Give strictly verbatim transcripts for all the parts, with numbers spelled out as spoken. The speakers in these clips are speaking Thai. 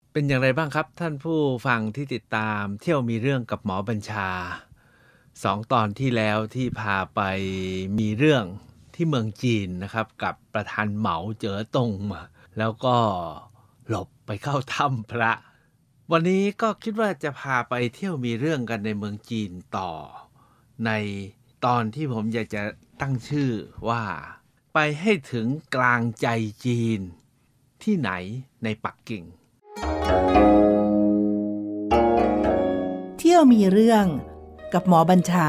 เป็นอย่างไรบ้างครับท่านผู้ฟังที่ติดตามเที่ยวมีเรื่องกับหมอบัญชาสองตอนที่แล้วที่พาไปมีเรื่องที่เมืองจีนนะครับกับประธานเหมาเจ๋อตงมาแล้วก็หลบไปเข้าถ้ำพระวันนี้ก็คิดว่าจะพาไปเที่ยวมีเรื่องกันในเมืองจีนต่อในตอนที่ผมอยากจะตั้งชื่อว่าไปให้ถึงกลางใจจีนที่ไหนในปักกิ่งเที่ยวมีเรื่องกับหมอบัญชา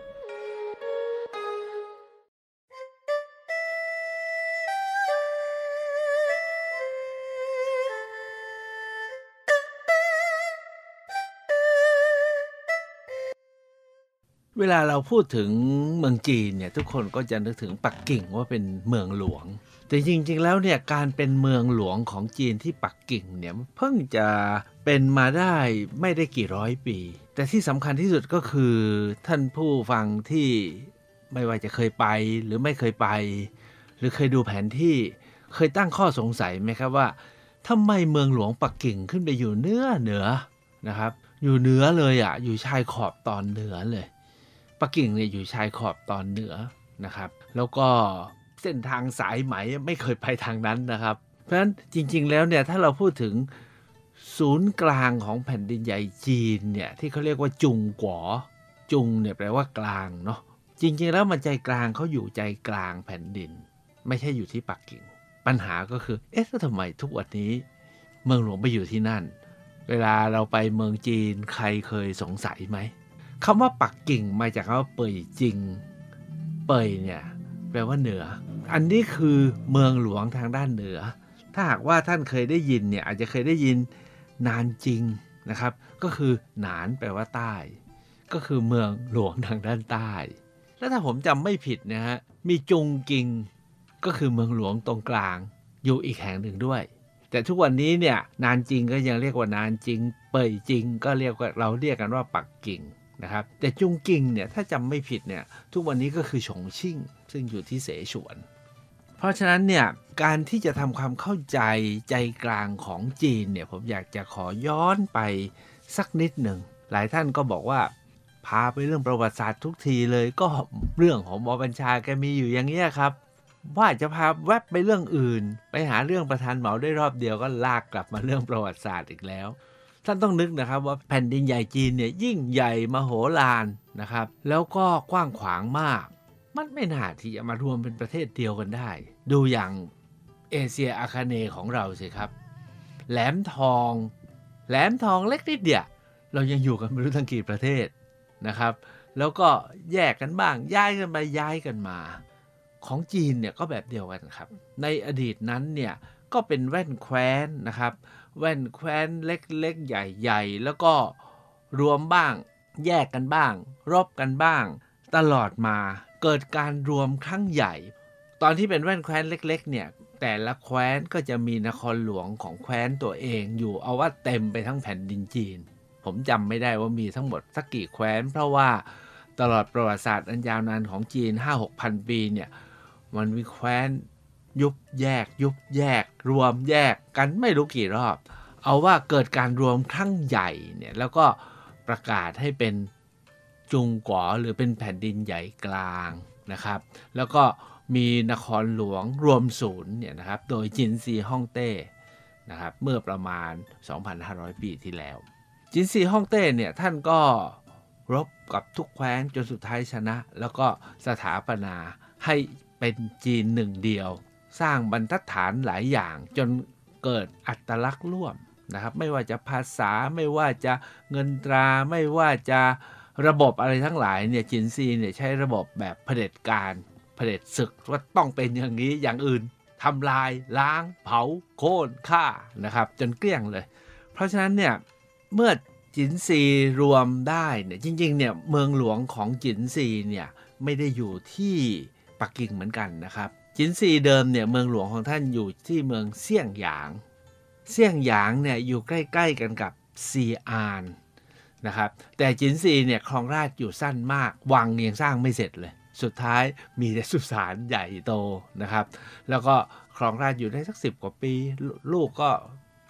เวลาเราพูดถึงเมืองจีนเนี่ยทุกคนก็จะนึกถึงปักกิ่งว่าเป็นเมืองหลวงแต่จริงๆแล้วเนี่ยการเป็นเมืองหลวงของจีนที่ปักกิ่งเนี่ยเพิ่งจะเป็นมาได้ไม่ได้กี่ร้อยปีแต่ที่สำคัญที่สุดก็คือท่านผู้ฟังที่ไม่ว่าจะเคยไปหรือไม่เคยไปหรือเคยดูแผนที่เคยตั้งข้อสงสัยไหมครับว่าทำไมเมืองหลวงปักกิ่งขึ้นไปอยู่เหนือเหนือนะครับอยู่เหนือเลยอ่ะอยู่ชายขอบตอนเหนือเลยปักกิ่งเนี่ยอยู่ชายขอบตอนเหนือนะครับแล้วก็เส้นทางสายไหมไม่เคยไปทางนั้นนะครับเพราะฉะนั้นจริงๆแล้วเนี่ยถ้าเราพูดถึงศูนย์กลางของแผ่นดินใหญ่จีนเนี่ยที่เขาเรียกว่าจุงกัวจุงเนี่ยแปลว่ากลางเนาะจริงๆแล้วมันใจกลางเขาอยู่ใจกลางแผ่นดินไม่ใช่อยู่ที่ปักกิ่งปัญหาก็คือเอ๊ะแล้วทำไมทุกวันนี้เมืองหลวงไปอยู่ที่นั่นเวลาเราไปเมืองจีนใครเคยสงสัยไหมคำว่าปักกิ่งมาจากคำว่าเป่ยจิงเป่ยเนี่ยแปลว่าเหนืออันนี้คือเมืองหลวงทางด้านเหนือถ้าหากว่าท่านเคยได้ยินเนี่ยอาจจะเคยได้ยินนานจิงนะครับก็คือหนานแปลว่าใต้ก็คือเมืองหลวงทางด้านใต้แล้วถ้าผมจำไม่ผิดนะฮะมีจุงกิงก็คือเมืองหลวงตรงกลางอยู่อีกแห่งหนึ่งด้วยแต่ทุกวันนี้เนี่ยนานจิงก็ยังเรียกว่านานจิงเป่ยจิงก็เรียกว่าเราเรียกกันว่าปักกิ่งนะครับแต่จุงกิงเนี่ยถ้าจำไม่ผิดเนี่ยทุกวันนี้ก็คือฉงชิ่งซึ่งอยู่ที่เสฉวนเพราะฉะนั้นเนี่ยการที่จะทำความเข้าใจใจกลางของจีนเนี่ยผมอยากจะขอย้อนไปสักนิดหนึ่งหลายท่านก็บอกว่าพาไปเรื่องประวัติศาสตร์ทุกทีเลยก็เรื่องของหมอบัญชาแกมีอยู่อย่างเงี้ยครับว่าจะพาแวบไปเรื่องอื่นไปหาเรื่องประธานเหมาได้รอบเดียวก็ลากกลับมาเรื่องประวัติศาสตร์อีกแล้วท่านต้องนึกนะครับว่าแผ่นดินใหญ่จีนเนี่ยยิ่งใหญ่มโหฬารนะครับแล้วก็กว้างขวางมากมันไม่น่าที่จะมารวมเป็นประเทศเดียวกันได้ดูอย่างเอเชียอาคเนย์ของเราสิครับแหลมทองแหลมทองเล็กนิดเดียวเรายังอยู่กันไม่รู้ทั้งกี่ประเทศนะครับแล้วก็แยกกันบ้างย้ายกันไปย้ายกันมาของจีนเนี่ยก็แบบเดียวกันครับในอดีตนั้นเนี่ยก็เป็นแว่นแคว้นนะครับแว่นแคว้นเล็กๆใหญ่ๆแล้วก็รวมบ้างแยกกันบ้างรบกันบ้างตลอดมาเกิดการรวมครั้งใหญ่ตอนที่เป็นแว่นแคว้นเล็กๆเนี่ยแต่ละแคว้นก็จะมีนครหลวงของแคว้นตัวเองอยู่เอาว่าเต็มไปทั้งแผ่นดินจีนผมจำไม่ได้ว่ามีทั้งหมดสักกี่แคว้นเพราะว่าตลอดประวัติศาสตร์อันยาวนานของจีน ห้าหกพัน ปีเนี่ยมันมีแคว้นยุบแยกยุบแยกรวมแยกกันไม่รู้กี่รอบเอาว่าเกิดการรวมครั้งใหญ่เนี่ยแล้วก็ประกาศให้เป็นจุงกัวหรือเป็นแผ่นดินใหญ่กลางนะครับแล้วก็มีนครหลวงรวมศูนย์เนี่ยนะครับโดยจินซีฮ่องเต้นะครับเมื่อประมาณ สองพันห้าร้อย ปีที่แล้วจินซีฮ่องเต้เนี่ยท่านก็รบกับทุกแคว้นจนสุดท้ายชนะแล้วก็สถาปนาให้เป็นจีนหนึ่งเดียวสร้างบรรทัดฐานหลายอย่างจนเกิดอัตลักษณ์ร่วมนะครับไม่ว่าจะภาษาไม่ว่าจะเงินตราไม่ว่าจะระบบอะไรทั้งหลายเนี่ยจินซีเนี่ยใช้ระบบแบบเผด็จการเผด็จศึกว่าต้องเป็นอย่างนี้อย่างอื่นทำลายล้างเผาโค่นฆ่านะครับจนเกลี้ยงเลยเพราะฉะนั้นเนี่ยเมื่อจินซีรวมได้เนี่ยจริงๆเนี่ยเมืองหลวงของจินซีเนี่ยไม่ได้อยู่ที่ปักกิ่งเหมือนกันนะครับจินซีเดิมเนี่ยเมืองหลวงของท่านอยู่ที่เมืองเซี่ยงหยางเซี่ยงหยางเนี่ยอยู่ใกล้ๆกันกับซีอานนะครับแต่จินซีเนี่ยครองราชย์อยู่สั้นมากวังยังสร้างไม่เสร็จเลยสุดท้ายมีแต่สุสานใหญ่โตนะครับแล้วก็ครองราชย์อยู่ได้สักสิบกว่าปีลูกก็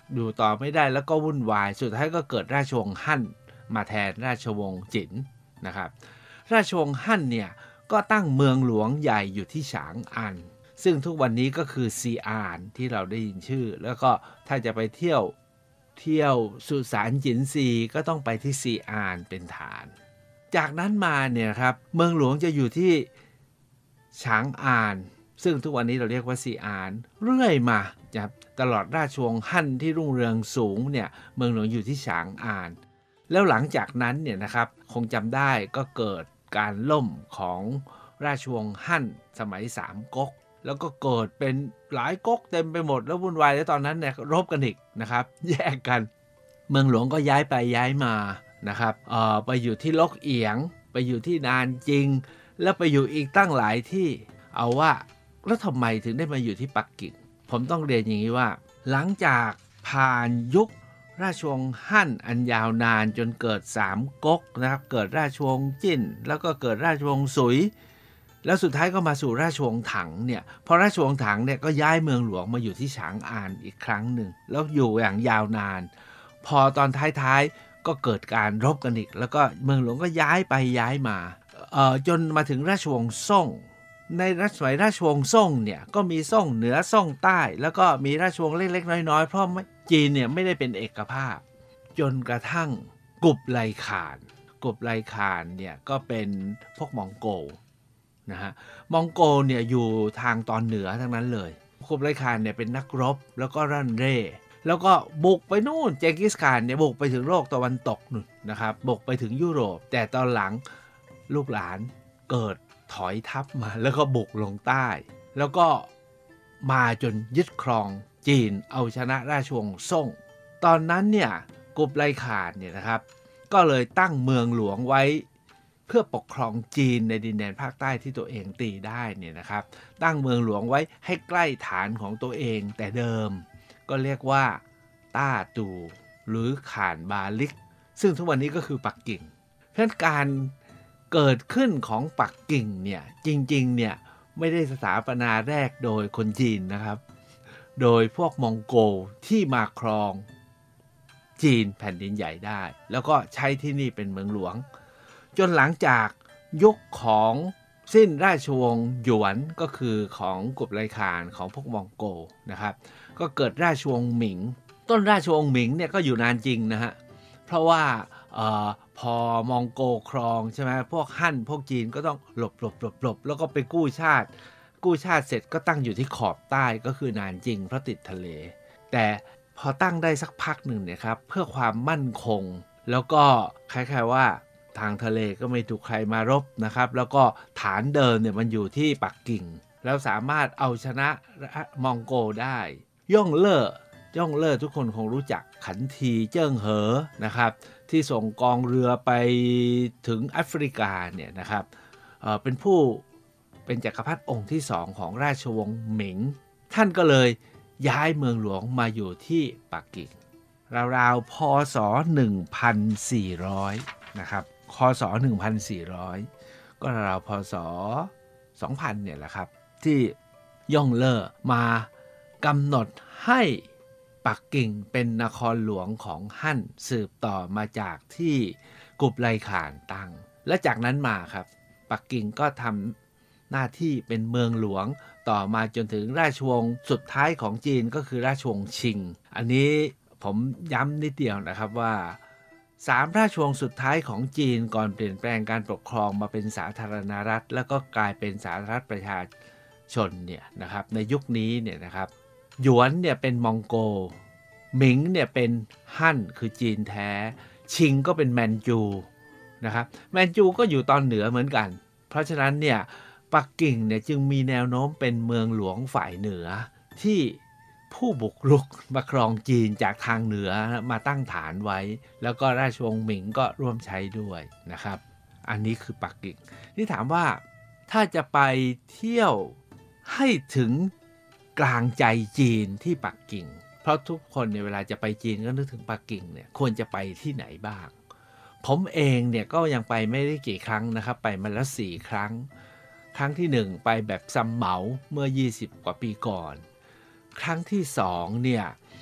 อยู่ต่อไม่ได้แล้วก็วุ่นวายสุดท้ายก็เกิดราชวงศ์ฮั่นมาแทนราชวงศ์จิ๋นนะครับราชวงศ์ฮั่นเนี่ยก็ตั้งเมืองหลวงใหญ่อยู่ที่ฉางอันซึ่งทุกวันนี้ก็คือซีอานที่เราได้ยินชื่อแล้วก็ถ้าจะไปเที่ยวเที่ยวสุสานจินซีก็ต้องไปที่ซีอานเป็นฐานจากนั้นมาเนี่ยครับเมืองหลวงจะอยู่ที่ฉางอานซึ่งทุกวันนี้เราเรียกว่าซีอานเรื่อยมาครับตลอดราชวงศ์ฮั่นที่รุ่งเรืองสูงเนี่ยเมืองหลวงอยู่ที่ฉางอานแล้วหลังจากนั้นเนี่ยนะครับคงจำได้ก็เกิดการล่มของราชวงศ์ฮั่นสมัยสามก๊กแล้วก็เกิดเป็นหลายก๊กเต็มไปหมดแล้ววุ่นวายแล้วตอนนั้นเนี่ยรบกันอีกนะครับแยกกันเมืองหลวงก็ย้ายไปย้ายมานะครับเอ่อไปอยู่ที่ลกเอียงไปอยู่ที่นานจิงแล้วไปอยู่อีกตั้งหลายที่เอาว่าแล้วทำไมถึงได้มาอยู่ที่ปักกิ่งผมต้องเรียนอย่างนี้ว่าหลังจากผ่านยุคราชวงศ์ฮั่นอันยาวนานจนเกิดสามก๊กนะครับเกิดราชวงศ์จิ้นแล้วก็เกิดราชวงศ์สุยแล้วสุดท้ายก็มาสู่ราชวงศ์ถังเนี่ยพอราชวงศ์ถังเนี่ยก็ย้ายเมืองหลวงมาอยู่ที่ฉางอานอีกครั้งหนึ่งแล้วอยู่อย่างยาวนานพอตอนท้ายๆก็เกิดการรบกันอีกแล้วก็เมืองหลวงก็ย้ายไปย้ายมาเอ่อจนมาถึงราชวงศ์ซ่งในรัชสมัยราชวงศ์ซ่งเนี่ยก็มีซ่งเหนือซ่งใต้แล้วก็มีราชวงศ์เล็กๆน้อยๆเพราะจีนเนี่ยไม่ได้เป็นเอกภาพจนกระทั่งกุบไลข่านกุบไลข่านเนี่ยก็เป็นพวกมองโกลนะฮะมองโกลเนี่ยอยู่ทางตอนเหนือทั้งนั้นเลยกุบไลข่านเนี่ยเป็นนักรบแล้วก็รั่นเร่แล้วก็บุกไปนู่นเจงกิสข่านเนี่ยบุกไปถึงโลกตะวันตกนู่นนะครับบุกไปถึงยุโรปแต่ตอนหลังลูกหลานเกิดถอยทัพมาแล้วก็บุกลงใต้แล้วก็มาจนยึดครองจีนเอาชนะราชวงศ์ซ่งตอนนั้นเนี่ยกุบไลข่านเนี่ยนะครับก็เลยตั้งเมืองหลวงไว้เพื่อปกครองจีนในดินแดนภาคใต้ที่ตัวเองตีได้เนี่ยนะครับตั้งเมืองหลวงไว้ให้ใกล้ฐานของตัวเองแต่เดิมก็เรียกว่าต้าตูหรือข่านบาลิกซึ่งทุกวันนี้ก็คือปักกิ่งเพราะฉะนั้นการเกิดขึ้นของปักกิ่งเนี่ยจริงๆเนี่ยไม่ได้สถาปนาแรกโดยคนจีนนะครับโดยพวกมองโกลที่มาครองจีนแผ่นดินใหญ่ได้แล้วก็ใช้ที่นี่เป็นเมืองหลวงจนหลังจากยุคของสิ้นราชวงศ์หยวนก็คือของกุบไลข่านของพวกมองโกลนะครับก็เกิดราชวงศ์หมิงต้นราชวงศ์หมิงเนี่ยก็อยู่นานจริงนะฮะเพราะว่าเอ่อพอมองโกครองใช่ไหมพวกฮั่นพวกจีนก็ต้องหลบหลบหลบหลบแล้วก็ไปกู้ชาติกู้ชาติเสร็จก็ตั้งอยู่ที่ขอบใต้ก็คือนานจริงเพราะติดทะเลแต่พอตั้งได้สักพักหนึ่งเนี่ยครับเพื่อความมั่นคงแล้วก็คล้ายๆว่าทางทะเลก็ไม่ถูกใครมารบนะครับแล้วก็ฐานเดิมเนี่ยมันอยู่ที่ปักกิ่งแล้วสามารถเอาชนะมองโกได้ย่องเล่อย่องเล่อทุกคนคงรู้จักขันทีเจิ้งเหอนะครับที่ส่งกองเรือไปถึงแอฟริกาเนี่ยนะครับ เอ่อ เป็นผู้เป็นจักรพรรดิองค์ที่สองของราชวงศ์หมิงท่านก็เลยย้ายเมืองหลวงมาอยู่ที่ปักกิ่งราวๆพ.ศ. หนึ่งพันสี่ร้อยนะครับค.ศ. หนึ่งพันสี่ร้อยก็ราวๆพ.ศ. สองพันเนี่ยแหละครับที่ย่องเล่อมากำหนดให้ปักกิ่งเป็นนครหลวงของฮั่นสืบต่อมาจากที่กุบไลข่านตั้งและจากนั้นมาครับปักกิ่งก็ทำหน้าที่เป็นเมืองหลวงต่อมาจนถึงราชวงศ์สุดท้ายของจีนก็คือราชวงศ์ชิงอันนี้ผมย้ำนิดเดียวนะครับว่าสามราชวงศ์สุดท้ายของจีนก่อนเปลี่ยนแปลงการปกครองมาเป็นสาธารณรัฐแล้วก็กลายเป็นสาธารณรัฐประชาชนเนี่ยนะครับในยุคนี้เนี่ยนะครับหยวนเนี่ยเป็นมองโกลหมิงเนี่ยเป็นฮั่นคือจีนแท้ชิงก็เป็นแมนจูนะครับแมนจูก็อยู่ตอนเหนือเหมือนกันเพราะฉะนั้นเนี่ยปักกิ่งเนี่ยจึงมีแนวโน้มเป็นเมืองหลวงฝ่ายเหนือที่ผู้บุกรุกมาครองจีนจากทางเหนือมาตั้งฐานไว้แล้วก็ราชวงศ์หมิงก็ร่วมใช้ด้วยนะครับอันนี้คือปักกิ่งนี่ถามว่าถ้าจะไปเที่ยวให้ถึงกลางใจจีนที่ปักกิ่งเพราะทุกคนในเวลาจะไปจีนก็นึกถึงปักกิ่งเนี่ยควรจะไปที่ไหนบ้างผมเองเนี่ยก็ยังไปไม่ได้กี่ครั้งนะครับไปมาแล้วสี่ครั้งครั้งที่หนึ่งไปแบบซัมเหมาเมื่อยี่สิบกว่าปีก่อนครั้งที่สองเนี่ย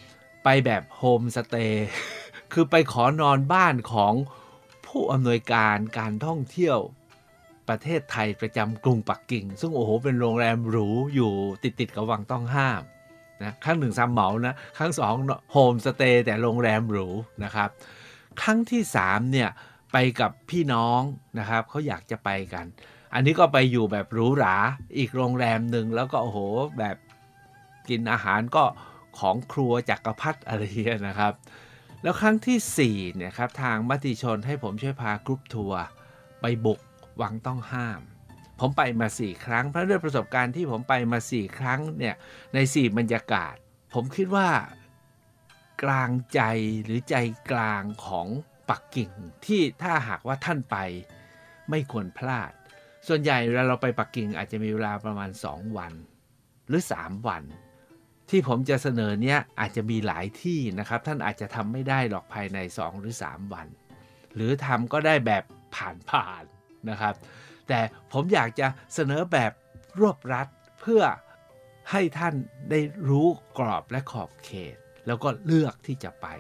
ไปแบบโฮมสเตย์ คือไปขอนอนบ้านของผู้อำนวยการการท่องเที่ยวประเทศไทยประจำกรุงปักกิ่งซึ่งโอ้โหเป็นโรงแรมหรูอยู่ติดติดกับวังต้องห้ามนะครั้งหนึ่งซ้ำเหมานะครั้งสองโฮมสเตย์แต่โรงแรมหรูนะครับครั้งที่สามเนี่ยไปกับพี่น้องนะครับเขาอยากจะไปกันอันนี้ก็ไปอยู่แบบหรูหราอีกโรงแรมหนึ่งแล้วก็โอ้โหแบบกินอาหารก็ของครัวจักรพรรดิอะไรอย่างเงี้ยนะครับแล้วครั้งที่สี่เนี่ยครับทางมติชนให้ผมช่วยพากรุ๊ปทัวร์ไปบุกวังต้องห้ามผมไปมาสี่ครั้งเพราะด้วยประสบการณ์ที่ผมไปมาสี่ครั้งเนี่ยในสี่บรรยากาศผมคิดว่ากลางใจหรือใจกลางของปักกิ่งที่ถ้าหากว่าท่านไปไม่ควรพลาดส่วนใหญ่เวลาเราไปปักกิ่งอาจจะมีเวลาประมาณสองวันหรือสามวันที่ผมจะเสนอเนี้ยอาจจะมีหลายที่นะครับท่านอาจจะทำไม่ได้หรอกภายในสองหรือสามวันหรือทำก็ได้แบบผ่านๆนะครับแต่ผมอยากจะเสนอแบบรวบรัดเพื่อให้ท่านได้รู้กรอบและขอบเขตแล้วก็เลือกที่จะไป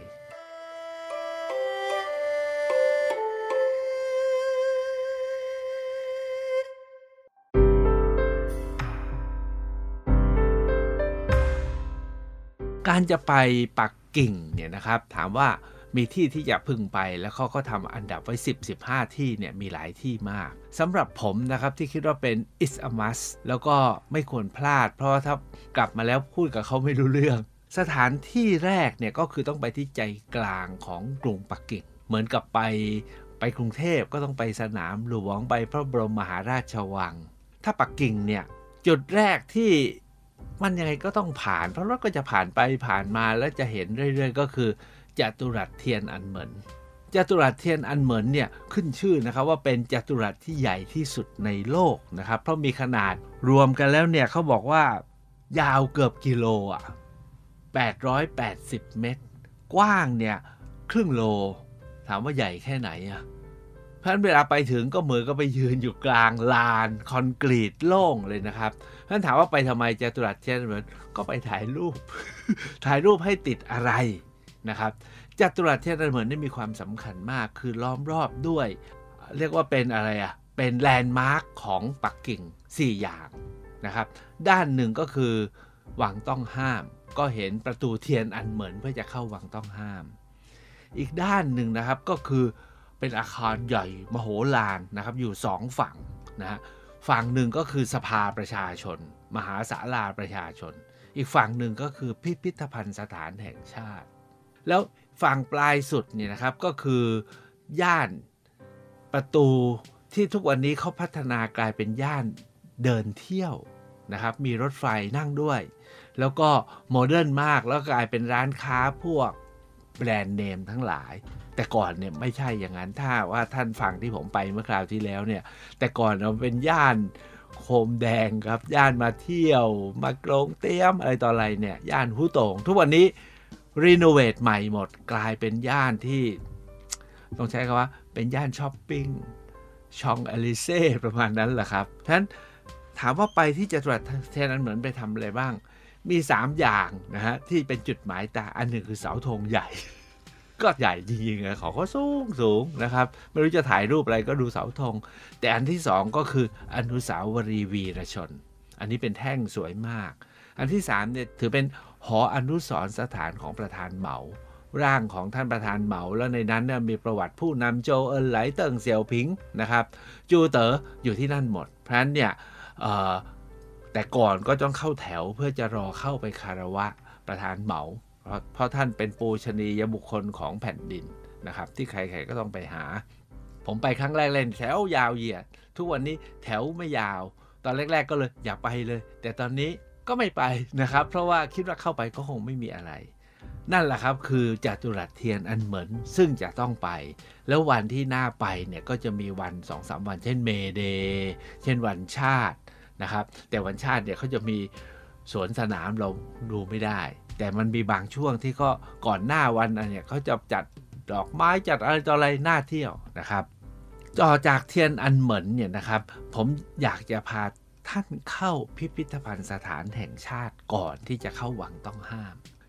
การจะไปปักกิ่งเนี่ยนะครับถามว่ามีที่ที่จะพึงไปแล้วเขาก็ทำอันดับไว้ สิบถึงสิบห้า ที่เนี่ยมีหลายที่มากสำหรับผมนะครับที่คิดว่าเป็น is a must แล้วก็ไม่ควรพลาดเพราะว่าถ้ากลับมาแล้วพูดกับเขาไม่รู้เรื่องสถานที่แรกเนี่ยก็คือต้องไปที่ใจกลางของกรุงปักกิ่งเหมือนกับไปไปกรุงเทพก็ต้องไปสนามหลวงไปพระบรมมหาราชวังถ้าปักกิ่งเนี่ยจุดแรกที่มันยังไงก็ต้องผ่านเพราะรถก็จะผ่านไปผ่านมาแล้วจะเห็นเรื่อยๆก็คือจัตุรัสเทียนอันเหมินจัตุรัสเทียนอันเหมินเนี่ยขึ้นชื่อนะครับว่าเป็นจัตุรัสที่ใหญ่ที่สุดในโลกนะครับเพราะมีขนาดรวมกันแล้วเนี่ยเขาบอกว่ายาวเกือบกิโลอ่ะแปดร้อยแปดสิบเมตรกว้างเนี่ยครึ่งโลถามว่าใหญ่แค่ไหนอ่ะเพราะฉะนั้นเวลาไปถึงก็เหมือนก็ไปยืนอยู่กลางลานคอนกรีตโล่งเลยนะครับเพราะฉะนั้นถามว่าไปทำไมจัตุรัสเทียนอันเหมินก็ไปถ่ายรูป ถ่ายรูปให้ติดอะไรนะครับจัตุรัสเทียนอันเหมินนี่มีความสำคัญมากคือล้อมรอบด้วยเรียกว่าเป็นอะไรอ่ะเป็นแลนด์มาร์คของปักกิ่งสี่อย่างนะครับด้านหนึ่งก็คือวังต้องห้ามก็เห็นประตูเทียนอันเหมินเพื่อจะเข้าวังต้องห้ามอีกด้านหนึ่งนะครับก็คือเป็นอาคารใหญ่มโหฬารนะครับอยู่สองฝั่งนะฮะฝั่งหนึ่งก็คือสภาประชาชนมหาศาลาประชาชนอีกฝั่งหนึ่งก็คือพิพิธภัณฑ์สถานแห่งชาติแล้วฝั่งปลายสุดเนี่ยนะครับก็คือย่านประตูที่ทุกวันนี้เขาพัฒนากลายเป็นย่านเดินเที่ยวนะครับมีรถไฟนั่งด้วยแล้วก็โมเดิร์นมากแล้วกลายเป็นร้านค้าพวกแบรนด์เนมทั้งหลายแต่ก่อนเนี่ยไม่ใช่อย่างนั้นถ้าว่าท่านฟังที่ผมไปเมื่อคราวที่แล้วเนี่ยแต่ก่อนเราเป็นย่านโคมแดงครับย่านมาเที่ยวมากรงเตี้ยมอะไรต่ออะไรเนี่ยย่านฮูโต่งทุกวันนี้รีโนเวทใหม่หมดกลายเป็นย่านที่ต้องใช้คำว่าเป็นย่านช้อปปิ้งชองอลิเซ่ประมาณนั้นแหละครับฉะนั้นถามว่าไปที่จัตุรัสเทียนอันเหมินไปทำอะไรบ้างมีสามอย่างนะฮะที่เป็นจุดหมายตาอันหนึ่งคือเสาธงใหญ่ ก็ใหญ่จริงๆอะเขาก็สูงสูงนะครับไม่รู้จะถ่ายรูปอะไรก็ดูเสาธงแต่อันที่สองก็คืออนุสาวรีย์วีรชนอันนี้เป็นแท่งสวยมากอันที่สามเนี่ยถือเป็นหออนุสรณ์สถานของประธานเหมาร่างของท่านประธานเหมาแล้วในนั้นเนี่ยมีประวัติผู้นำโจเอินไหลเติ้งเสี่ยวผิงนะครับจูเต๋ออยู่ที่นั่นหมดเพราะฉะนั้นเนี่ยแต่ก่อนก็ต้องเข้าแถวเพื่อจะรอเข้าไปคารวะประธานเหมาเพราะเพราะท่านเป็นปูชนียบุคคลของแผ่นดินนะครับที่ใครๆก็ต้องไปหาผมไปครั้งแรกเล่นแถวยาวเหยียดทุกวันนี้แถวไม่ยาวตอนแรกๆก็เลยอย่าไปเลยแต่ตอนนี้ก็ไม่ไปนะครับเพราะว่าคิดว่าเข้าไปก็คงไม่มีอะไรนั่นแหละครับคือจัตุรัสเทียนอันเหมินซึ่งจะต้องไปแล้ววันที่น่าไปเนี่ยก็จะมีวัน สองถึงสาม วันเช่นเมเดย์เช่นวันชาตินะครับแต่วันชาติเนี่ยเขาจะมีสวนสนามเราดูไม่ได้แต่มันมีบางช่วงที่ก็ก่อนหน้าวันอันเนี่ยเขาจะจัดดอกไม้จัดอะไรต่ออะไรน่าเที่ยวนะครับต่อจากเทียนอันเหมินเนี่ยนะครับผมอยากจะพาท่านเข้าพิพิธภัณฑ์สถานแห่งชาติก่อนที่จะเข้าวังต้องห้าม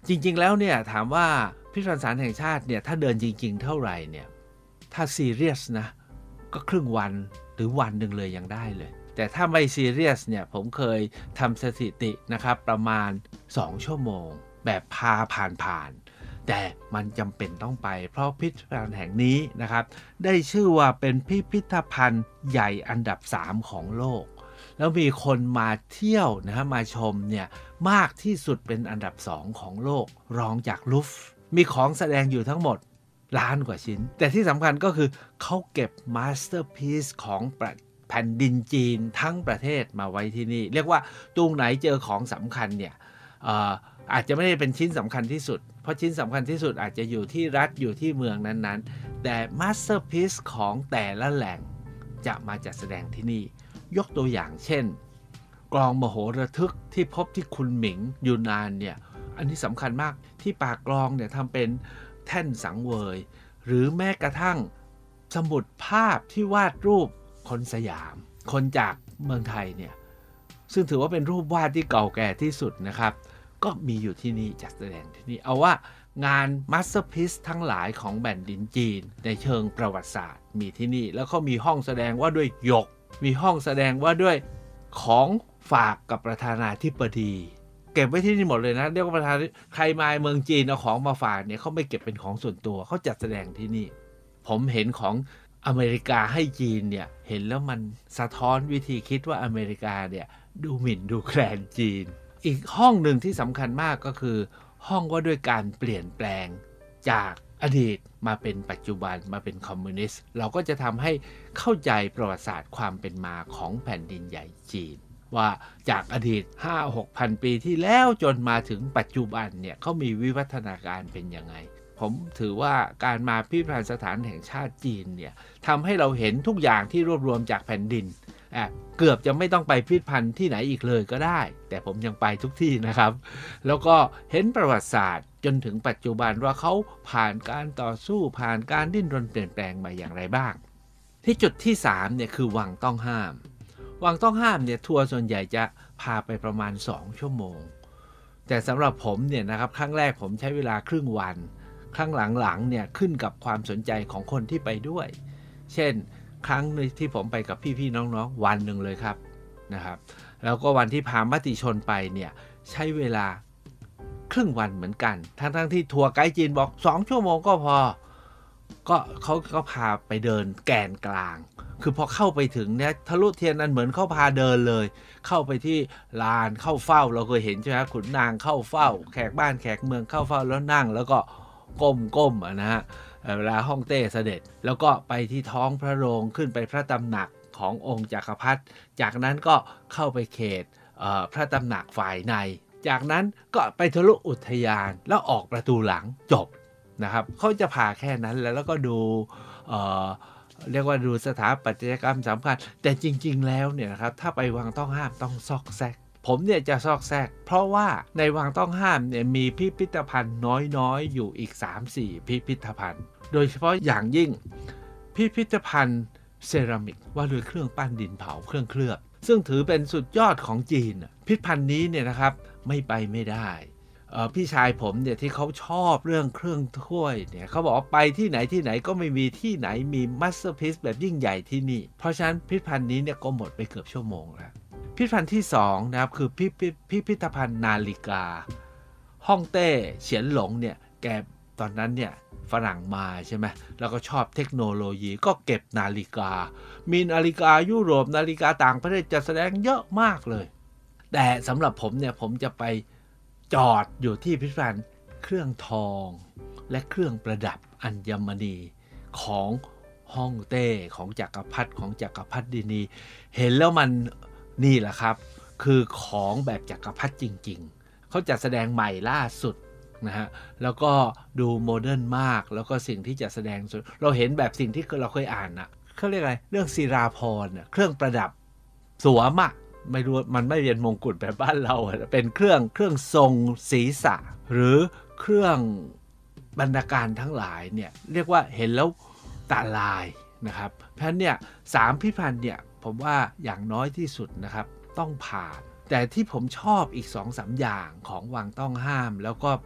จริงๆแล้วเนี่ยถามว่าพิพิธภัณฑ์สถานแห่งชาติเนี่ยถ้าเดินจริงๆเท่าไหร่เนี่ยถ้าซีเรียสนะก็ครึ่งวันหรือวันหนึ่งเลยยังได้เลยแต่ถ้าไม่ซีเรียสเนี่ยผมเคยทำสถิตินะครับประมาณสองชั่วโมงแบบพาผ่านๆแต่มันจำเป็นต้องไปเพราะพิพิธภัณฑ์แห่งนี้นะครับได้ชื่อว่าเป็นพิพิธภัณฑ์ใหญ่อันดับสามของโลกแล้วมีคนมาเที่ยวนะฮะมาชมเนี่ยมากที่สุดเป็นอันดับสองของโลกรองจากลูฟร์มีของแสดงอยู่ทั้งหมดล้านกว่าชิ้นแต่ที่สำคัญก็คือเขาเก็บมาสเตอร์พีซของแผ่นดินจีนทั้งประเทศมาไว้ที่นี่เรียกว่าตรงไหนเจอของสำคัญเนี่ยอาจจะไม่ได้เป็นชิ้นสำคัญที่สุดเพราะชิ้นสำคัญที่สุดอาจจะอยู่ที่รัฐอยู่ที่เมืองนั้นๆแต่มาสเตอร์พีซของแต่ละแหล่งจะมาจัดแสดงที่นี่ยกตัวอย่างเช่นกลองมโหระทึกที่พบที่คุนหมิงยูนานเนี่ยอันนี้สำคัญมากที่ปากกลองเนี่ยทำเป็นแท่นสังเวยหรือแม้กระทั่งสมุดภาพที่วาดรูปคนสยามคนจากเมืองไทยเนี่ยซึ่งถือว่าเป็นรูปวาดที่เก่าแก่ที่สุดนะครับก็มีอยู่ที่นี่จัดแสดงที่นี่เอาว่างานมาสเตอร์พีซทั้งหลายของแผ่นดินจีนในเชิงประวัติศาสตร์มีที่นี่แล้วก็มีห้องแสดงว่าด้วยหยกมีห้องแสดงว่าด้วยของฝากกับประธานาธิบดีเก็บไว้ที่นี่หมดเลยนะเรียกว่าประธานใครมาเมืองจีนเอาของมาฝากเนี่ยเขาไม่เก็บเป็นของส่วนตัวเขาจัดแสดงที่นี่ผมเห็นของอเมริกาให้จีนเนี่ยเห็นแล้วมันสะท้อนวิธีคิดว่าอเมริกาเนี่ยดูหมิ่นดูแคลนจีนอีกห้องหนึ่งที่สำคัญมากก็คือห้องว่าด้วยการเปลี่ยนแปลงจากอดีตมาเป็นปัจจุบันมาเป็นคอมมิวนิสต์เราก็จะทำให้เข้าใจประวัติศาสตร์ความเป็นมาของแผ่นดินใหญ่จีนว่าจากอดีต ห้าหกพัน ปีที่แล้วจนมาถึงปัจจุบันเนี่ยเขามีวิวัฒนาการเป็นยังไงผมถือว่าการมาพิพิธภัณฑ์สถานแห่งชาติจีนเนี่ยทำให้เราเห็นทุกอย่างที่รวบรวมจากแผ่นดินเกือบจะไม่ต้องไปพิพิธภัณฑ์ที่ไหนอีกเลยก็ได้แต่ผมยังไปทุกที่นะครับแล้วก็เห็นประวัติศาสตร์จนถึงปัจจุบันว่าเขาผ่านการต่อสู้ผ่านการดิ้นรนเปลี่ยนแปลงมาอย่างไรบ้างที่จุดที่สามเนี่ยคือวังต้องห้ามวังต้องห้ามเนี่ยทัวร์ส่วนใหญ่จะพาไปประมาณสองชั่วโมงแต่สำหรับผมเนี่ยนะครับครั้งแรกผมใช้เวลาครึ่งวันครั้งหลังๆเนี่ยขึ้นกับความสนใจของคนที่ไปด้วยเช่นครั้งที่ผมไปกับพี่ๆน้องๆวันหนึ่งเลยครับนะครับแล้วก็วันที่พามติชนไปเนี่ยใช้เวลาครึ่งวันเหมือนกันทั้งๆที่ทัวร์ไกด์จีนบอกสองชั่วโมงก็พอก็เขาก็พาไปเดินแกนกลางคือพอเข้าไปถึงเนี่ยทะลุเทียนนั้นเหมือนเขาพาเดินเลยเข้าไปที่ลานเข้าเฝ้าเราเคยเห็นใช่ไหมขุนนางเข้าเฝ้าแขกบ้านแขกเมืองเข้าเฝ้าแล้วนั่งแล้วก็ก้มๆอ่ะนะฮะเวลาฮ่องเต้เสด็จแล้วก็ไปที่ท้องพระโรงขึ้นไปพระตำหนักขององค์จักรพรรดิจากนั้นก็เข้าไปเขตพระตำหนักฝ่ายในจากนั้นก็ไปทะลุอุทยานแล้วออกประตูหลังจบนะครับเขาจะพาแค่นั้นแล้วแล้วก็ดูเอ่อเรียกว่าดูสถาปัตยกรรมสำคัญแต่จริงๆแล้วเนี่ยนะครับถ้าไปวังต้องห้ามต้องซอกแซกผมเนี่ยจะซอกแซกเพราะว่าในวังต้องห้ามเนี่ยมีพิพิธภัณฑ์น้อยๆอยู่อีก สามสี่ พิพิธภัณฑ์โดยเฉพาะอย่างยิ่งพิพิธภัณฑ์เซรามิกว่าด้วยเครื่องปั้นดินเผาเครื่องเคลือบซึ่งถือเป็นสุดยอดของจีนพิพิธภัณฑ์นี้เนี่ยนะครับไม่ไปไม่ได้พี่ชายผมเนี่ยที่เขาชอบเรื่องเครื่องถ้วยเนี่ยเขาบอกว่าไปที่ไหนที่ไหนก็ไม่มีที่ไหนมีมาสเตอร์พีซแบบยิ่งใหญ่ที่นี่เพราะฉะนั้นพิพิธภัณฑ์นี้เนี่ยก็หมดไปเกือบชั่วโมงแล้วพิพิธภัณฑ์ที่สองนะครับคือพิพิพิธภัณฑ์นาฬิกาฮ่องเต้เฉียนหลงเนี่ยแกตอนนั้นเนี่ยฝรั่งมาใช่ไหมแล้วก็ชอบเทคโนโลยีก็เก็บนาฬิกามีนาฬิกายุโรปนาฬิกาต่างประเทศจะแสดงเยอะมากเลยแต่สำหรับผมเนี่ยผมจะไปจอดอยู่ที่พิพิธภัณฑ์เครื่องทองและเครื่องประดับอัญมณีของฮ่องเต้ของจักรพรรดิของจักรพรรดินีเห็นแล้วมันนี่แหละครับคือของแบบจักรพรรดิจริงๆเขาจะแสดงใหม่ล่าสุดนะฮะแล้วก็ดูโมเดิร์นมากแล้วก็สิ่งที่จะแสดงสุดเราเห็นแบบสิ่งที่เราเคยอ่านนะเขาเรียกอะไรเรื่องศิราภรณ์เครื่องประดับสวมอะไม่รู้มันไม่เป็นมงกุฎแบบบ้านเราเป็นเครื่องเครื่องทรงศีรษะหรือเครื่องบรรณาการทั้งหลายเนี่ยเรียกว่าเห็นแล้วตาลายนะครับเพราะฉะนั้นเนี่ยสามพิพิธภัณฑ์เนี่ยผมว่าอย่างน้อยที่สุดนะครับต้องผ่านแต่ที่ผมชอบอีก สองสาม อย่างของวังต้องห้ามแล้วก็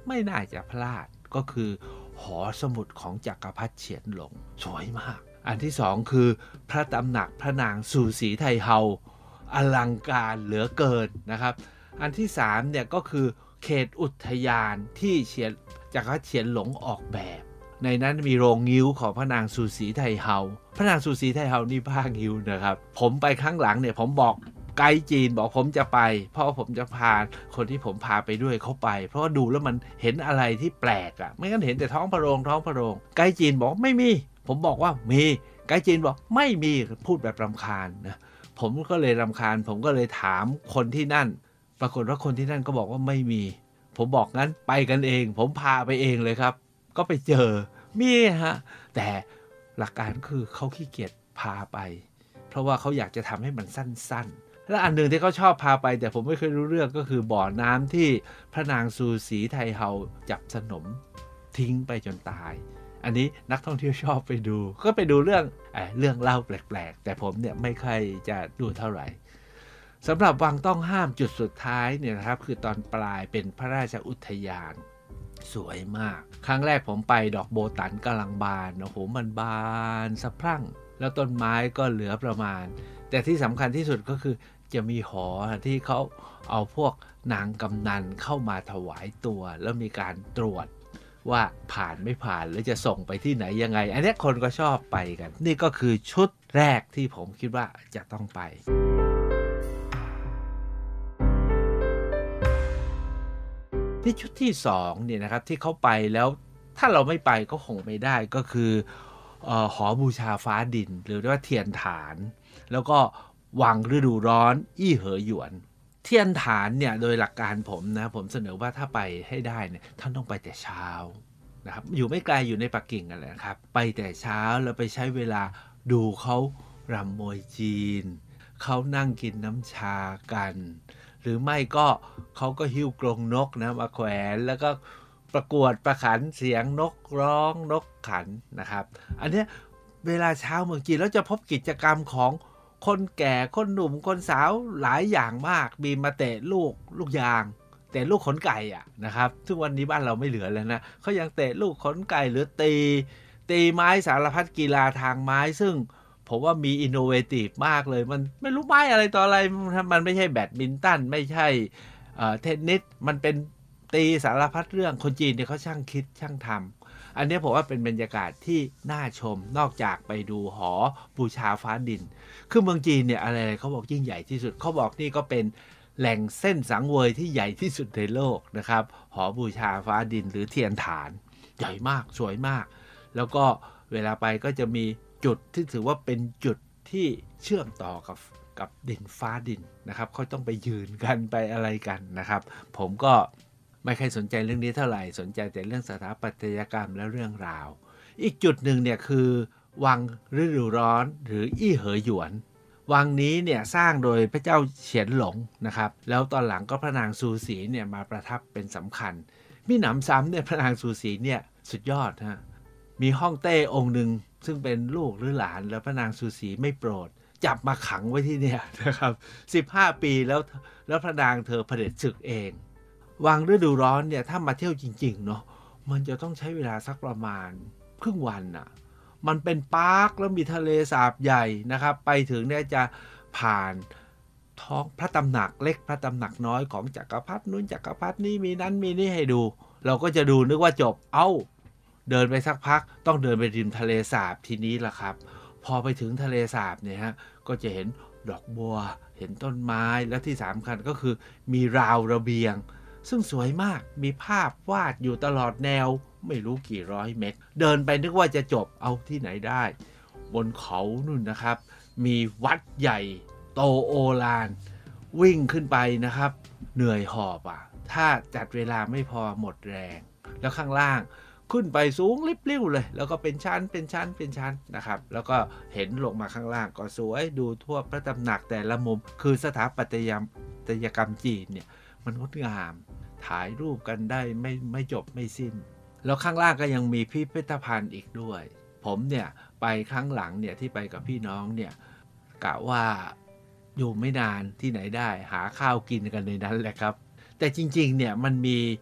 ไม่น่าจะพลาดก็คือหอสมุดของจักรพรรดิเฉียนหลงสวยมากอันที่สองคือพระตำหนักพระนางสู่ศรีไทเฮาอลังการเหลือเกินนะครับอันที่สามเนี่ยก็คือเขตอุทยานที่เฉียนจักรพรรดิเฉียนหลงออกแบบในนั้นมีโรงงิ้วของพระนางสู่ศรีไทเฮาพระนางสู่ศรีไทเฮานี่ภาคงิ้วนะครับผมไปครั้งหลังเนี่ยผมบอกไกด์จีนบอกผมจะไปเพราะผมจะพาคนที่ผมพาไปด้วยเขาไปเพราะว่าดูแล้วมันเห็นอะไรที่แปลกอ่ะไม่งั้นเห็นแต่ท้องพระโรงท้องพระโรงไกด์จีนบอกไม่มีผมบอกว่ามีไกด์จีนบอกไม่มีพูดแบบรำคาญนะผมก็เลยรำคาญผมก็เลยถามคนที่นั่นปรากฏว่าคนที่นั่นก็บอกว่าไม่มีผมบอกงั้นไปกันเองผมพาไปเองเลยครับก็ไปเจอมีฮะแต่หลักการคือเขาขี้เกียจพาไปเพราะว่าเขาอยากจะทำให้มันสั้นๆและอันหนึ่งที่เขาชอบพาไปแต่ผมไม่เคยรู้เรื่องก็คือบ่อน้ำที่พระนางสู่ศรีไทเฮาจับสนมทิ้งไปจนตายอันนี้นักท่องเที่ยวชอบไปดูก็ไปดูเรื่องเอ่อเรื่องเล่าแปลกๆแต่ผมเนี่ยไม่ค่อยจะดูเท่าไหร่สำหรับวังต้องห้ามจุดสุดท้ายเนี่ยนะครับคือตอนปลายเป็นพระราชอุทยานสวยมากครั้งแรกผมไปดอกโบตันกำลังบานโอ้โหมันบานสะพรั่งแล้วต้นไม้ก็เหลือประมาณแต่ที่สำคัญที่สุดก็คือจะมีหอที่เขาเอาพวกนางกำนันเข้ามาถวายตัวแล้วมีการตรวจว่าผ่านไม่ผ่านหรือจะส่งไปที่ไหนยังไงอันนี้คนก็ชอบไปกันนี่ก็คือชุดแรกที่ผมคิดว่าจะต้องไปที่ชุดที่สองเนี่ยนะครับที่เขาไปแล้วถ้าเราไม่ไปก็คงไม่ได้ก็คือเอ่อหอบูชาฟ้าดินหรือว่าเทียนฐานแล้วก็วังฤดูร้อนอี้เหอหยวนเทียนฐานเนี่ยโดยหลักการผมนะผมเสนอว่าถ้าไปให้ได้เนี่ยท่านต้องไปแต่เช้านะครับอยู่ไม่ไกลอยู่ในปักกิ่งกันเลยนะครับไปแต่เช้าแล้วไปใช้เวลาดูเขารำมวยจีนเขานั่งกินน้ำชากันหรือไม่ก็เขาก็หิ้วกรงนกนะมาแขวนแล้วก็ประกวดประขันเสียงนกร้องนกขันนะครับอันนี้เวลาเช้าเมืองจีนแล้วจะพบกิจกรรมของคนแก่คนหนุ่มคนสาวหลายอย่างมากมีมาเตะลูกลูกยางเตะลูกขนไก่อ่ะนะครับทุกวันนี้บ้านเราไม่เหลือแล้วนะเขายังเตะลูกขนไก่หรือตีตีไม้สารพัดกีฬาทางไม้ซึ่งผมว่ามีอินโนเวทีฟมากเลยมันไม่รู้ไม้อะไรต่ออะไรมันไม่ใช่แบดมินตันไม่ใช่เทนนิสมันเป็นตีสารพัดเรื่องคนจีนเนี่ยเขาช่างคิดช่างทำอันนี้ผมว่าเป็นบรรยากาศที่น่าชมนอกจากไปดูหอบูชาฟ้าดินคือเมืองจีนเนี่ยอะไรเขาบอกยิ่งใหญ่ที่สุดเขาบอกนี่ก็เป็นแหล่งเส้นสังเวยที่ใหญ่ที่สุดในโลกนะครับหอบูชาฟ้าดินหรือเทียนฐานใหญ่มากสวยมากแล้วก็เวลาไปก็จะมีจุดที่ถือว่าเป็นจุดที่เชื่อมต่อกับกับดินฟ้าดินนะครับเขาต้องไปยืนกันไปอะไรกันนะครับผมก็ไม่เคยสนใจเรื่องนี้เท่าไหร่สนใจแต่เรื่องสถาปัตยกรรมและเรื่องราวอีกจุดหนึ่งเนี่ยคือวังฤดูร้อนหรืออี้เหอหยวนวังนี้เนี่ยสร้างโดยพระเจ้าเฉียนหลงนะครับแล้วตอนหลังก็พระนางซูสีเนี่ยมาประทับเป็นสำคัญมีหนำซ้ำเนี่ยพระนางซูสีเนี่ยสุดยอดฮะมีฮ่องเต้องค์หนึ่งซึ่งเป็นลูกหรือหลานแล้วพระนางซูสีไม่โปรดจับมาขังไว้ที่เนี่ยนะครับสิบห้าปีแล้วแล้วพระนางเธอเผด็จศึกเองวังฤดูร้อนเนี่ยถ้ามาเที่ยวจริงๆเนาะมันจะต้องใช้เวลาสักประมาณครึ่งวันน่ะมันเป็นปาร์คแล้วมีทะเลสาบใหญ่นะครับไปถึงเนี่ยจะผ่านท้องพระตำหนักเล็กพระตำหนักน้อยของจักรพรรดินู้นจักรพรรดินี้มีนั้นมีนี่ให้ดูเราก็จะดูนึกว่าจบเอ้าเดินไปสักพักต้องเดินไปริมทะเลสาบทีนี้ล่ะครับพอไปถึงทะเลสาบเนี่ยฮะก็จะเห็นดอกบัวเห็นต้นไม้และที่สำคัญก็คือมีราวระเบียงซึ่งสวยมากมีภาพวาดอยู่ตลอดแนวไม่รู้กี่ร้อยเมตรเดินไปนึกว่าจะจบเอาที่ไหนได้บนเขานู่นนะครับมีวัดใหญ่โตโอฬารวิ่งขึ้นไปนะครับเหนื่อยหอบอ่ะถ้าจัดเวลาไม่พอหมดแรงแล้วข้างล่างขึ้นไปสูงลิบลิ่วเลยแล้วก็เป็นชั้นเป็นชั้นเป็นชั้นนะครับแล้วก็เห็นลงมาข้างล่างก็สวยดูทั่วพระตำหนักแต่ละมุมคือสถาปัตยกรรมจีนเนี่ยมันงดงามถ่ายรูปกันได้ไม่ไม่จบไม่สิ้นแล้วข้างล่างก็ยังมีพิพิธภัณฑ์อีกด้วยผมเนี่ยไปครั้งหลังเนี่ยที่ไปกับพี่น้องเนี่ยกะว่าอยู่ไม่นานที่ไหนได้หาข้าวกินกันในนั้นแหละครับแต่จริงๆเนี่ยมันมี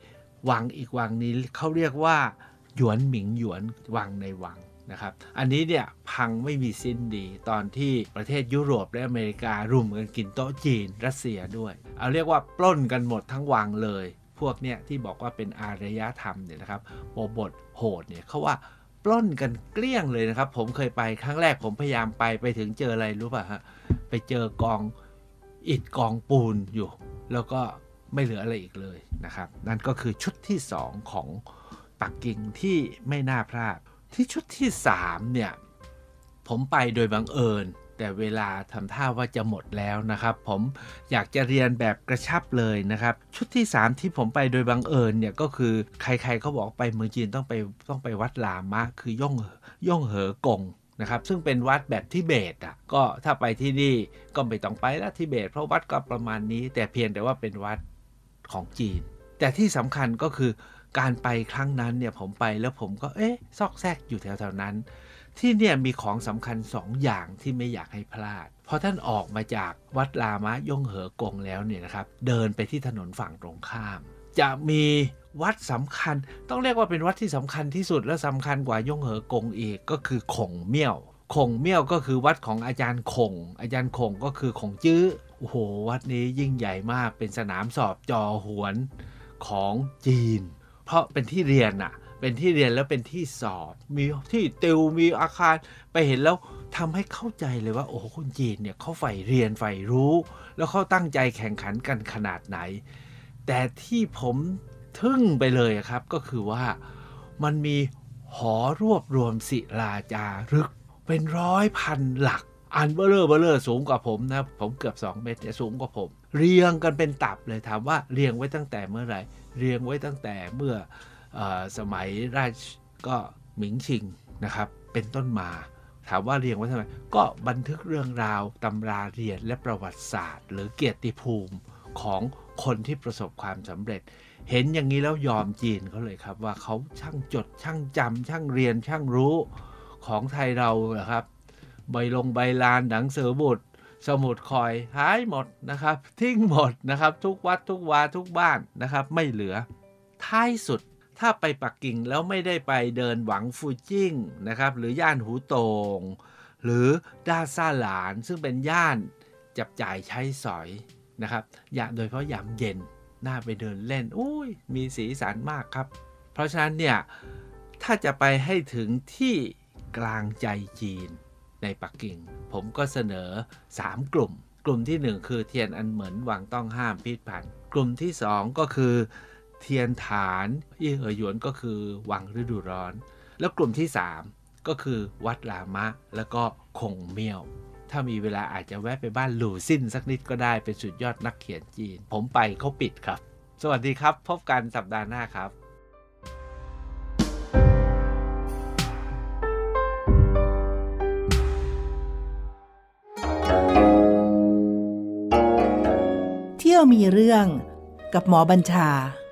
วังอีกวังนี้เขาเรียกว่าหยวนหมิงหยวนวังในวังนะครับอันนี้เนี่ยพังไม่มีสิ้นดีตอนที่ประเทศยุโรปและอเมริการุมกันกินโต๊ะจีนรัสเซียด้วยเอาเรียกว่าปล้นกันหมดทั้งวังเลยพวกเนี่ยที่บอกว่าเป็นอารยธรรมเนี่ยนะครับโปบทโหดเนี่ยเขาว่าปล้นกันเกลี้ยงเลยนะครับผมเคยไปครั้งแรกผมพยายามไปไปถึงเจออะไรรู้ป่ะฮะไปเจอกองอิฐกองปูนอยู่แล้วก็ไม่เหลืออะไรอีกเลยนะครับนั่นก็คือชุดที่สองของปักกิ่งที่ไม่น่าพลาดที่ชุดที่สามเนี่ยผมไปโดยบังเอิญแต่เวลาทำท่าว่าจะหมดแล้วนะครับผมอยากจะเรียนแบบกระชับเลยนะครับชุดที่สามที่ผมไปโดยบังเอิญเนี่ยก็คือใครๆเขาบอกไปเมืองจีนต้องไปต้องไปวัดลามะคือย่งย่งเหอกงนะครับซึ่งเป็นวัดแบบทิเบตอ่ะก็ถ้าไปที่นี่ก็ไม่ต้องไปแล้วทิเบตเพราะวัดก็ประมาณนี้แต่เพียงแต่ว่าเป็นวัดของจีนแต่ที่สำคัญก็คือการไปครั้งนั้นเนี่ยผมไปแล้วผมก็เอ๊ะซอกแซกอยู่แถวๆนั้นที่เนี่ยมีของสำคัญสองอย่างที่ไม่อยากให้พลาดพอท่านออกมาจากวัดลามะย่งเหอกงแล้วเนี่ยนะครับเดินไปที่ถนนฝั่งตรงข้ามจะมีวัดสำคัญต้องเรียกว่าเป็นวัดที่สำคัญที่สุดและสำคัญกว่าย่งเหอกงอีกก็คือคงเมี่ยวคงเมี่ยวก็คือวัดของอาจารย์คงอาจารย์คงก็คือคงจื้อโอ้โหวัดนี้ยิ่งใหญ่มากเป็นสนามสอบจอหวนของจีนเพราะเป็นที่เรียนอะเป็นที่เรียนแล้วเป็นที่สอบมีที่ติวมีอาคารไปเห็นแล้วทำให้เข้าใจเลยว่าโอ้โหคนจีนเนี่ยเขาใฝ่เรียนใฝ่รู้แล้วเขาตั้งใจแข่งขันกันขนาดไหนแต่ที่ผมทึ่งไปเลยครับก็คือว่ามันมีหอรวบรวมศิลาจารึกเป็นร้อยพันหลักอันเบลอเบลอสูงกว่าผมนะผมเกือบสองเมตรเนี่ยสูงกว่าผมเรียงกันเป็นตับเลยถามว่าเรียงไว้ตั้งแต่เมื่อไหร่เรียงไว้ตั้งแต่เมื่อสมัยราชก็หมิงชิงนะครับเป็นต้นมาถามว่าเรียงไว้ทำไมก็บันทึกเรื่องราวตำราเรียนและประวัติศาสตร์หรือเกียรติภูมิของคนที่ประสบความสำเร็จเห็นอย่างนี้แล้วยอมจีนเขาเลยครับว่าเขาช่างจดช่างจำช่างเรียนช่างรู้ของไทยเรานะครับใบลงใบลานหนังสือบุตรสมุดคอยหายหมดนะครับทิ้งหมดนะครับทุกวัดทุกวาทุกบ้านนะครับไม่เหลือท้ายสุดถ้าไปปักกิ่งแล้วไม่ได้ไปเดินหวังฟูจิ้งนะครับหรือย่านหูโตงหรือด้าซ่าหลานซึ่งเป็นย่านจับจ่ายใช้สอยนะครับอย่าโดยเฉพาะยามเย็นน่าไปเดินเล่นอุ้ยมีสีสันมากครับเพราะฉะนั้นเนี่ยถ้าจะไปให้ถึงที่กลางใจจีนในปักกิ่งผมก็เสนอสามกลุ่มกลุ่มที่หนึ่งคือเทียนอันเหมินวังต้องห้ามพิพิธภัณฑ์กลุ่มที่สองก็คือเทียนฐานยี่เหอหยวนก็คือวังฤดูร้อนแล้วกลุ่มที่สามก็คือวัดลามะแล้วก็คงเมี่ยวถ้ามีเวลาอาจจะแวะไปบ้านหลู่ซิ่นสักนิดก็ได้เป็นสุดยอดนักเขียนจีนผมไปเขาปิดครับสวัสดีครับพบกันสัปดาห์หน้าครับเที่ยวมีเรื่องกับหมอบัญชา